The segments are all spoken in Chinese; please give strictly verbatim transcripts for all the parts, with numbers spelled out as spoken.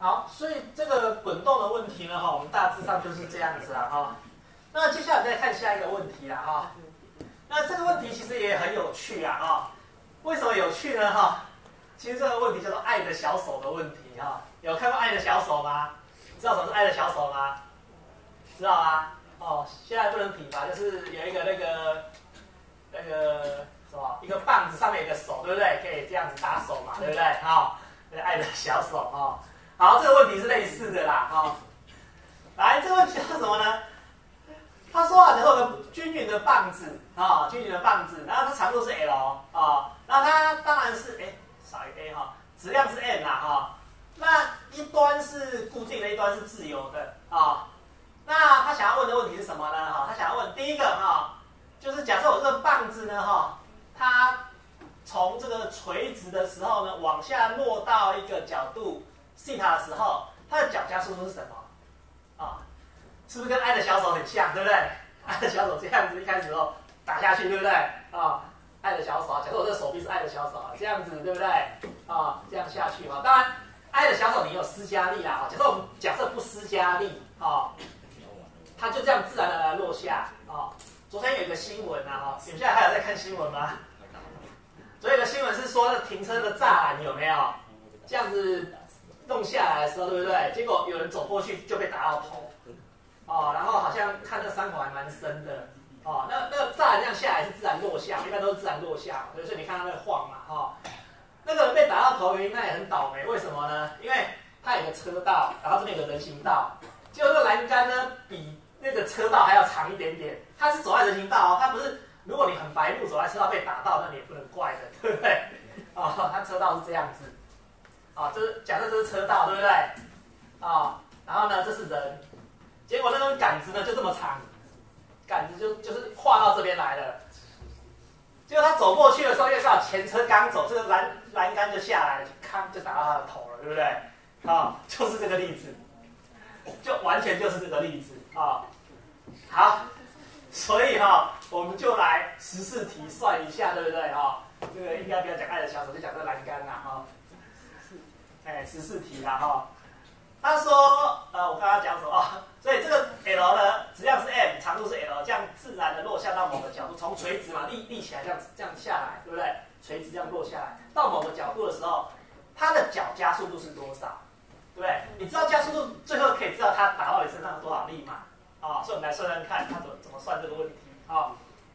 好，所以这个滚动的问题呢，哈，我们大致上就是这样子啊，哈。那接下来再看下一个问题啦，哈。那这个问题其实也很有趣啊，哈。为什么有趣呢，哈？其实这个问题叫做爱的小手的问题，哈。有看过爱的小手吗？知道什么是爱的小手吗？知道吗？哦，现在不能比吧，就是有一个那个那个什么，一个棒子上面有一个手，对不对？可以这样子打手嘛，对不对？好，这个爱的小手哦。好，这个问题是类似的啦，哈、哦。来，这个问题是什么呢？他说啊，假如有个均匀的棒子啊、哦，均匀的棒子，然后它长度是 L 啊、哦，那它当然是哎少一个 A 哈、哦，质量是 M 啦哈、哦。那一端是固定的，一端是自由的啊、哦。那他想要问的问题是什么呢？哈、哦，他想要问第一个哈、哦，就是假设我这个棒子呢哈、哦，它从这个垂直的时候呢，往下落到一个角度西塔的时候，它的角加速度是什么？啊、哦，是不是跟爱的小手很像，对不对？爱的小手这样子一开始后打下去，对不对？啊、哦，爱的小手，假设我这个手臂是爱的小手，这样子，对不对？啊、哦，这样下去哈、哦，当然，爱的小手你有施加力啦，假设我们假设不施加力，啊、哦，它就这样自然而然落下，啊、哦。昨天有一个新闻啊，哈，你们现在还有在看新闻吗？昨天有个新闻是说停车的栅栏有没有这样子弄下来的时候，对不对？结果有人走过去就被打到头，哦，然后好像看那伤口还蛮深的，哦，那那个栅栏这样下来是自然落下，一般都是自然落下，所以你看它那个晃嘛，哈、哦，那个人被打到头原因那也很倒霉，为什么呢？因为他有个车道，然后这边有个人行道，结果这个栏杆呢比那个车道还要长一点点，他是走在人行道哦，他不是。如果你很白目走在车道被打到，那你也不能怪的，对不对？啊、哦，它车道是这样子，啊、哦，这是假设这是车道，对不对？啊、哦，然后呢，这是人，结果那根杆子呢就这么长，杆子就就是画到这边来了。结果他走过去的时候，又刚好前车刚走，这个栏栏杆就下来了，就咔就打到他的头了，对不对？啊、哦，就是这个例子，就完全就是这个例子啊、哦。好。所以哈、哦，我们就来十四题算一下，对不对哈、哦？这个应该不要讲爱的小手，就讲这个栏杆啦哈、哦。哎，十四题啦哈、哦。他说，呃，我刚刚讲什么、哦？所以这个 L 呢，质量是 M， 长度是 L， 这样自然的落下到某个角度，从垂直嘛立立起来，这样这样下来，对不对？垂直这样落下来，到某个角度的时候，它的角加速度是多少？对不对？你知道加速度，最后可以知道它打到你身上有多少力嘛？啊、哦，所以我们来算算看，它怎么怎么算这个问题啊、哦？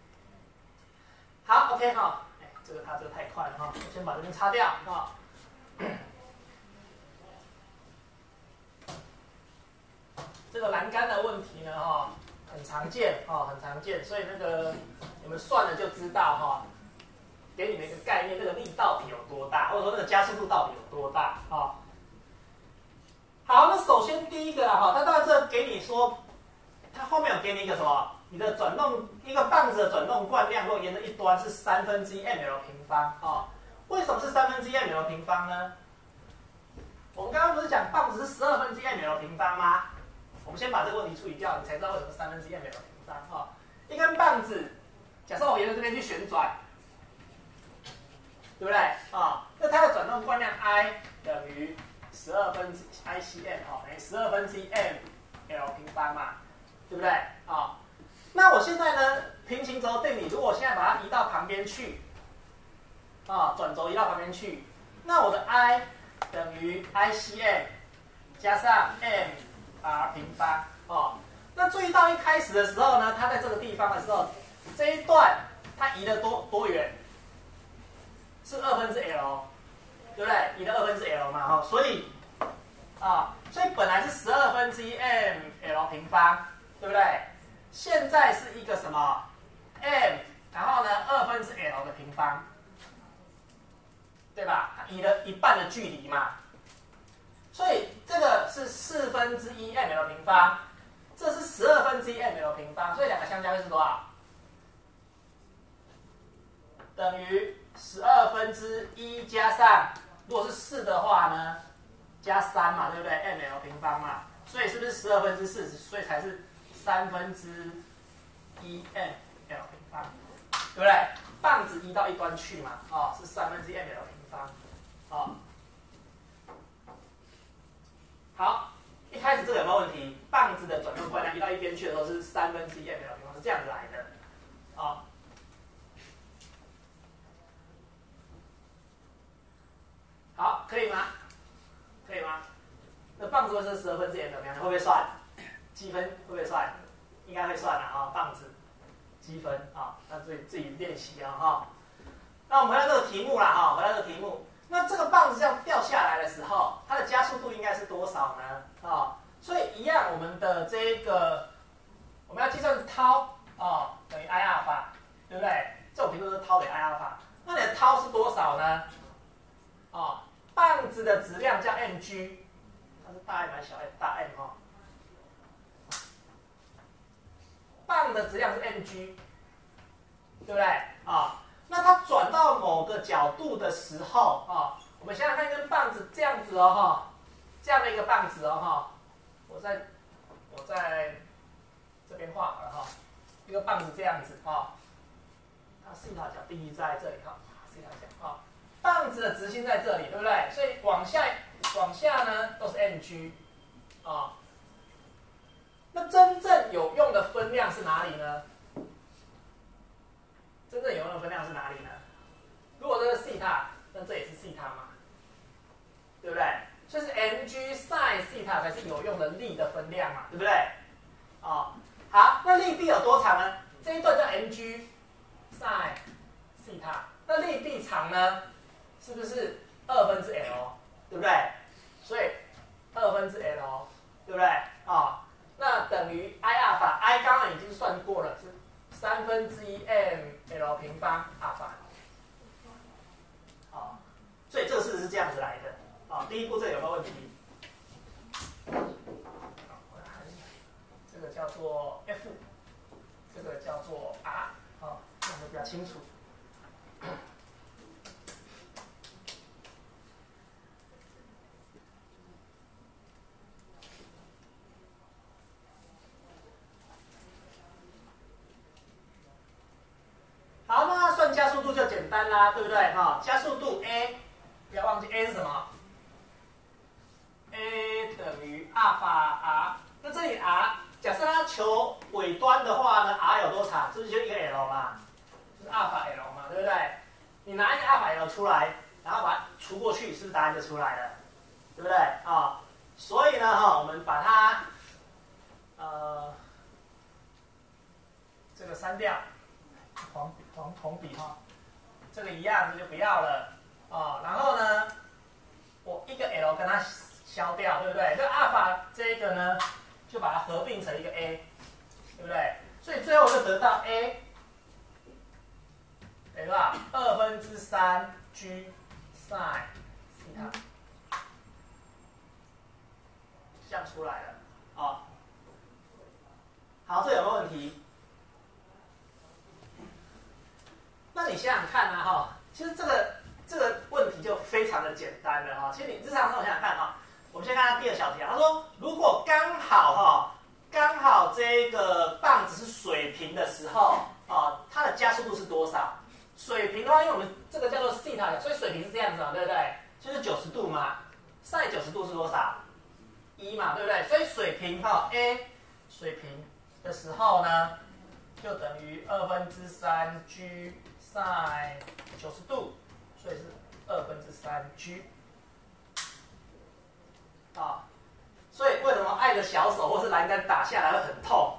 好 ，OK 哈、哦，哎，这个它这个太快了哈、哦，我先把这边擦掉啊、哦。这个栏杆的问题呢，哈、哦，很常见哦，很常见，所以那个你们算了就知道哈、哦，给你们一个概念，那个力到底有多大，或者说那个加速度到底有多大啊、哦？好，那首先第一个啊，哈，它当然这给你说。它后面有给你一个什么？你的转动一个棒子的转动惯量，如果沿着一端是三分之一 mL 平方啊、哦，为什么是三分之一 mL 平方呢？我们刚刚不是讲棒子是十二分之一 mL 平方吗？我们先把这个问题处理掉，你才知道为什么是三分之一 mL 平方啊、哦。一根棒子，假设我沿着这边去旋转，对不对啊、哦？那它的转动惯量 I 等于十二分之 I C M 哦，等于十二分之一 mL 平方嘛。对不对啊、哦？那我现在呢，平行轴定理，如果我现在把它移到旁边去，啊、哦，转轴移到旁边去，那我的 I 等于 I C M 加上 M R 平方哦。那注意到一开始的时候呢，它在这个地方的时候，这一段它移了多多远？是二分之 L， 对不对？移了二分之 L 嘛，哈、哦，所以啊、哦，所以本来是十二分之一 M L 平方。对不对？现在是一个什么 m， 然后呢二分之 l 的平方，对吧？它移了一半的距离嘛，所以这个是四分之一 mL 平方，这是十二分之一 mL 平方，所以两个相加会是多少？等于十二分之一加上，如果是四的话呢，加三嘛，对不对 ？mL 平方嘛，所以是不是十二分之四？所以才是。三分之一 mL 平方，对不对？棒子移到一端去嘛，哦，是三分之一 mL 平方，哦。 三分之一 ml 平方是这样子来的，啊。好，可以吗？可以吗？那棒子是十二分之 m 怎么样？会不会算？积分会不会算？应该会算的啊，棒子积分啊，那自己自己练习啊哈。那我们回到这个题目啦哈，回到这个题目，那这个棒子这样掉下来的时候，它的加速度应该是多少呢？啊，所以一样，我们的这个我们要计算是 tau 啊等于 i 阿尔法，对不对？这种题目是 tau 等于 i 阿尔法，那你的 tau 是多少呢？啊，棒子的质量叫 mg， 它是大 M 还是小 m？ 大 M 哈。棒的质量是 mg， 对不对？啊，那它转到某个角度的时候啊，我们想想看，一根棒子这样子哦哈，这样的一个棒子哦哈，我在我在这边画好了哈，一个棒子这样子啊，它西塔角定义在这里哈，西塔角啊，棒子的直径在这里，对不对？所以往下往下呢都是 mg 啊。那真正有用的分量是哪里呢？真正有用的分量是哪里呢？如果这是西塔，那这也是西塔嘛，对不对？所以是 mg sin 西塔才是有用的力的分量嘛，对不对？哦，好，那力臂有多长呢？这一段叫 mg sin 西塔，那力臂长呢？是不是二分之 l， 对不对？所以二分之 l， 对不对？啊、哦。那等于 i 阿尔法 ，i 刚刚已经算过了，是三分之一 ml 平方阿尔法。啊，所以这个事是这样子来的。啊，第一步这有没有问题？这个叫做 F， 这个叫做 R， 啊，这样会比较清楚。好，那算加速度就简单啦，对不对？哈，加速度 a， 不要忘记 a 是什么 ？a 等于阿尔法 r。那这里 r， 假设它求尾端的话呢 ，r 有多长？是不是就一个 l 嘛？就是阿尔法 l 嘛，对不对？你拿一个阿尔法 l 出来，然后把它除过去，是不是答案就出来了？对不对？啊，所以呢，哈，我们把它呃这个删掉。黄黄红笔哈，这个一样，这就不要了啊、哦。然后呢，我一个 l 跟它消掉，对不对？这阿尔法这个呢，就把它合并成一个 a， 对不对？所以最后就得到 a 等于多少？二分之三 g sin 西塔，这样出来了啊、哦。好，这有没有问题？那你想想看啊，哈，其实这个这个问题就非常的简单了哈。其实你日常生活想想看哈，我们先看它第二小题啊。他说，如果刚好哈，刚好这个棒子是水平的时候啊，它的加速度是多少？水平的话，因为我们这个叫做西塔角，所以水平是这样子嘛，对不对？就是九十度嘛。sin 九十度是多少？一嘛，对不对？所以水平哈 a 水平的时候呢，就等于二分之三 g。sin 九十度，所以是二分之三 g 啊。所以为什么爱的小手或是栏杆打下来会很痛？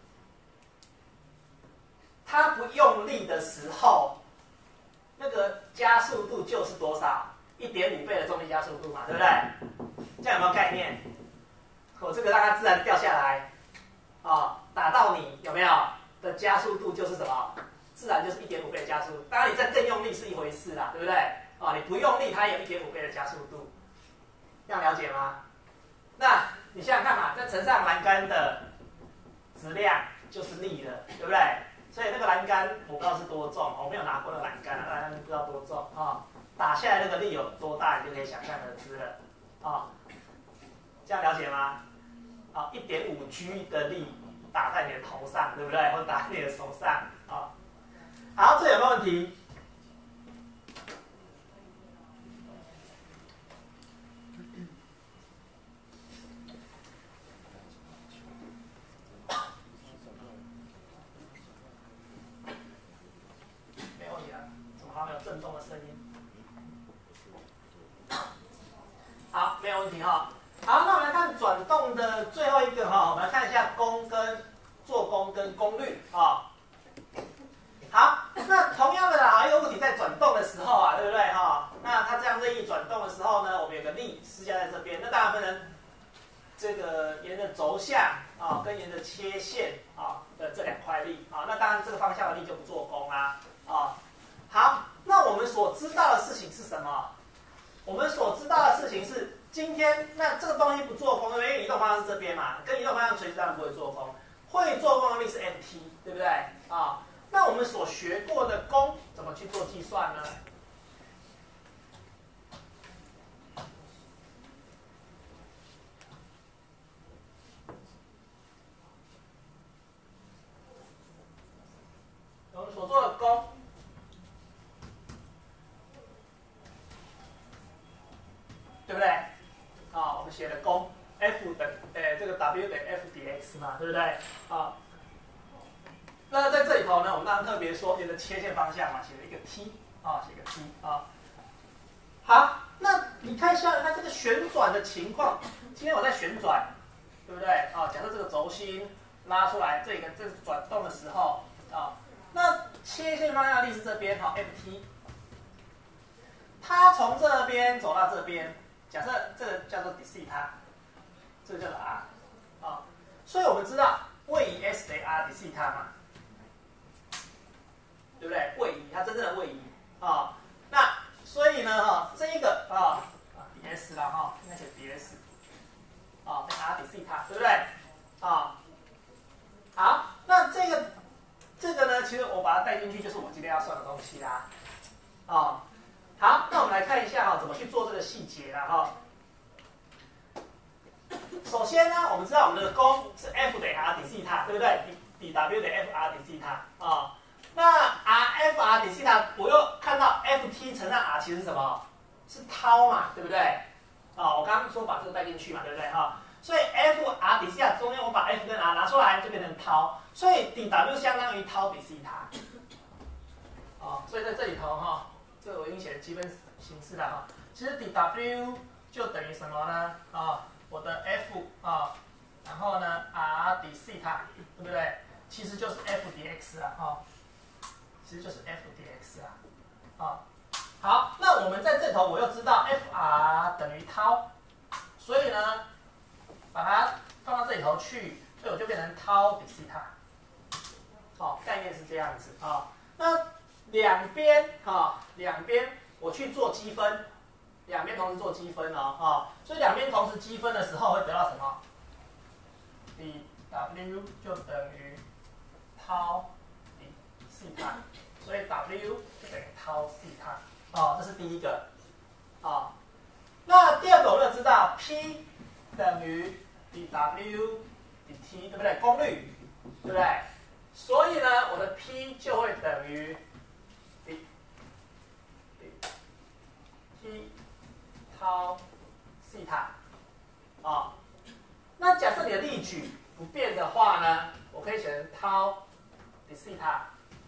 它不用力的时候，那个加速度就是多少？一点五倍的重力加速度嘛，对不对？这样有没有概念？我、哦、这个让它自然掉下来，啊，打到你有没有的加速度就是什么？自然就是一点五倍的加速度，当然你再更用力是一回事啦，对不对？啊，你不用力，它也有一点五倍的加速度，这样了解吗？那你想想看嘛，再乘上栏杆的质量就是力了，对不对？所以那个栏杆我不知道是多重，我没有拿过那个栏杆，栏杆不知道多重啊。打下来那个力有多大，你就可以想象得知了啊。这样了解吗？啊，一点五 G 的力打在你的头上，对不对？或者打在你的手上啊。好，这有没有问题？ 声音？好，没有问题哈。好，那我们来看转动的最后一个哈，我们来看一下功跟做功跟功率啊。好，那同样的啦，一个物体在转动的时候啊，对不对哈？那它这样任意转动的时候呢，我们有个力施加在这边，那当然不能这个沿着轴向啊，跟沿着切线啊的这两块力啊，那当然这个方向的力就不做功啦啊。好，那我们所知道的事情是什么？我们所知道的事情是，今天那这个东西不做功，因为移动方向是这边嘛，跟移动方向垂直当然不会做功，会做功的力是 Mt， 对不对啊？那我们所学过的功怎么去做计算呢？我们所做的功，对不对？啊，我们写的功 F 等，诶，这个 W 等于 F 底 x 嘛，对不对？啊。那在这里头呢，我们当然特别说沿着切线方向嘛，写了一个 t 啊，写个 t 啊。好，那你看一下它这个旋转的情况，今天我在旋转，对不对？啊，假设这个轴心拉出来，这个这转动的时候啊，那切线方向力是这边哈 ，ft， 它从这边走到这边，假设这个叫做 d c 它，这个叫做 r 啊，所以我们知道位移 s 等于 r d c 它嘛。对不对？位移，它真正的位移啊。那所以呢，哈，这一个啊啊 ds 啦哈，应该写 ds 啊，跟 r d c 它，对不对？啊，好，那这个这个呢，其实我把它带进去，就是我今天要算的东西啦。啊，好，那我们来看一下哈，怎么去做这个细节啦哈。首先呢，我们知道我们的功是 F 等于 r d c 它，对不对？底 W 等于 F r d c 它啊。那 r f r d c 它，我又看到 f t 乘上 r 其实是什么？是 tau 嘛，对不对？啊，我刚刚说把这个带进去嘛，对不对哈？所以 f r d c 它中间我把 f 跟 r 拿出来，就变成 tau， 所以底 w 相当于 tau 底 c 它。啊，所以在这里头哈，这个我已经写了基本形式了哈。其实底 w 就等于什么呢？啊，我的 f 啊，然后呢 r 底 c 它，对不对？其实就是 f 底 x 啊，哈。其实就是 f dx 啊，啊，好，那我们在这头我又知道 fr 等于 tau， 所以呢，把它放到这里头去，所以我就变成 tau 底 c 它，哦，概念是这样子啊。那两边哈，两边我去做积分，两边同时做积分哦，啊，所以两边同时积分的时候会得到什么？底 w 就等于 tau 底 c 它。所以 W 等于 tau c 它，哦，这是第一个，啊，那第二个我们要知道 P 等于 dW 底 T， 对不对？功率，对不对？所以呢，我的 P 就会等于 d T tau c 它，啊，那假设你的力矩不变的话呢，我可以写成 tau 底 c 它。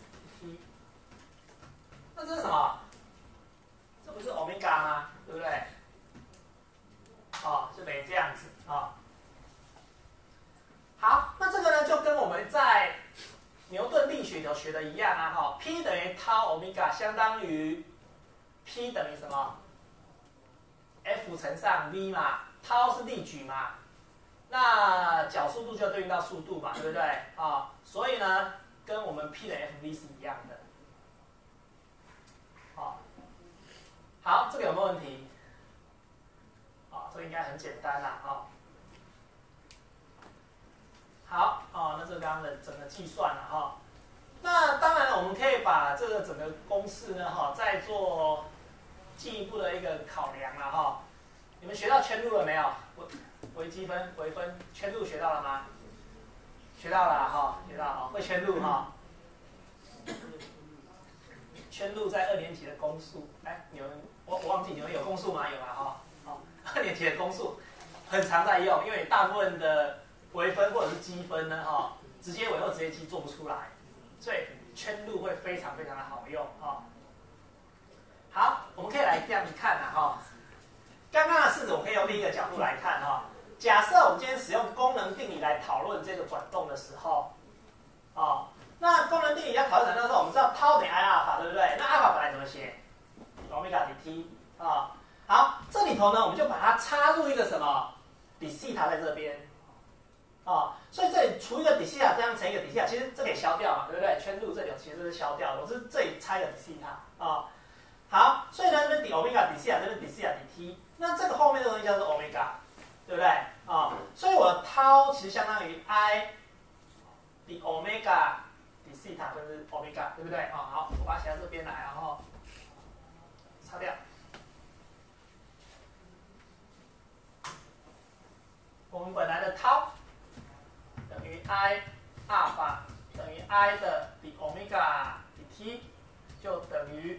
那这是什么？这不是欧米伽吗？对不对？哦，就等于这样子啊、哦。好，那这个呢，就跟我们在牛顿力学有学的一样啊，哈、哦、，P 等于 tau 欧米伽相当于 P 等于什么 ？F 乘上 v 嘛 ，tau 是力矩嘛，那角速度就对应到速度嘛，对不对？啊、哦，所以呢，跟我们 P 的 F v 是一样的。好，好，这个有没有问题？啊，这个应该很简单啦，啊。好，哦，那这刚刚的整个计算了哈。那当然了，我们可以把这个整个公式呢，哈，再做进一步的一个考量了哈。你们学到圈路了没有？微微积分、微分圈路学到了吗？学到了哈，学到了，会圈路哈。圈路在二年级的公数，哎，你们我我忘记你们有公数吗？有啊哈，好，二年级的公数很常在用，因为大部分的微分或者是积分呢，哈，直接微或直接积做不出来，所以圈路会非常非常的好用啊。 另一个角度来看哈，假设我们今天使用功能定理来讨论这个转动的时候，哦，那功能定理要讨论转动的时候，我们知道 tau 等于 I 阿尔法，对不对？那阿尔法本来怎么写？欧米伽 dt 啊，好，这里头呢，我们就把它插入一个什么 d 西塔在这边，啊，所以这里除一个 d 西塔这样乘一个 d 西塔，其实这可以消掉嘛，对不对？圈入这里其实是消掉的，我是这里插一个 d 西塔啊。好，所以呢，这边 d 欧米伽 d 西塔，这边 d 西塔 dt， 那这个后面的东西叫做欧米伽，对不对？啊，所以我的 tau 其实相当于 I 的欧米伽 d 西塔就是 欧米伽，对不对？啊，好，我把它写到这边来，然后擦掉。我们本来的 tau 等于 I 阿尔法等于 I 的 d 欧米伽 dt 就等于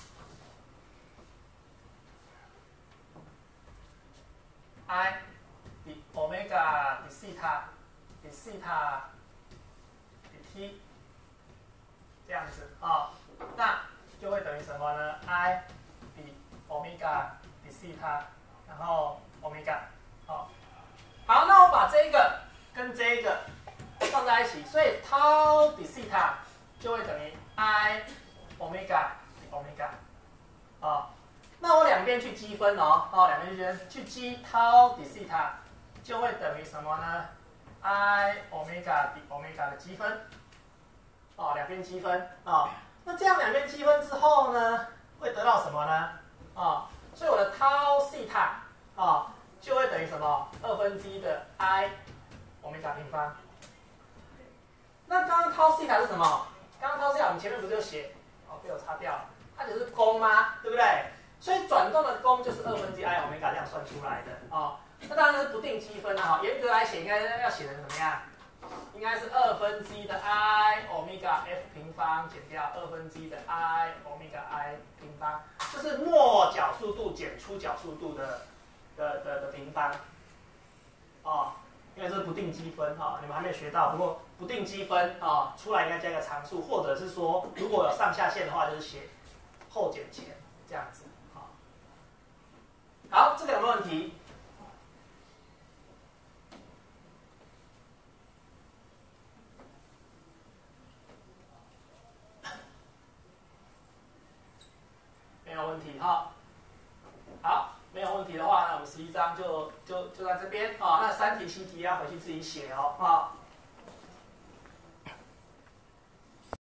I 的欧米伽 d 西塔 d 西塔 dt 这样子啊，那就会等于什么呢 ？I 的欧米伽 d 西塔，然后欧米伽，好。好，那我把这个跟这个放在一起，所以 tau d 西塔就会等于 I 欧米伽 d 欧米伽，啊，那我两边去积分哦，哦，两边去去积 tau d 西塔就会等于什么呢 ？I 欧米伽 d 欧米伽的积分，哦，两边积分啊、哦，那这样两边积分之后呢，会得到什么呢？啊、哦，所以我的 tau 西塔啊。哦就会等于什么？二分之一的 I 欧米伽平方。那刚刚 tau 西塔是什么？刚刚 tau 西塔我们前面不是就写，哦，被我擦掉了，它只是功吗？对不对？所以转动的功就是二分之一 I 欧米伽这样算出来的哦。那当然是不定积分的哈，严格来写应该要写成怎么样？应该是二分之一的 I 欧米伽 f 平方减掉二分之一的 I 欧米伽 I 平方，就是末角速度减初角速度的。的的的平方，哦，因为这是不定积分哈、哦，你们还没有学到，不过不定积分啊、哦，出来应该加一个常数，或者是说如果有上下限的话，就是写后减前这样子，好、哦，好，这个有没有问题？没有问题哈、哦，好。没有问题的话，那我们十一章就就就在这边啊、哦。那三题、七题要回去自己写哦啊。哦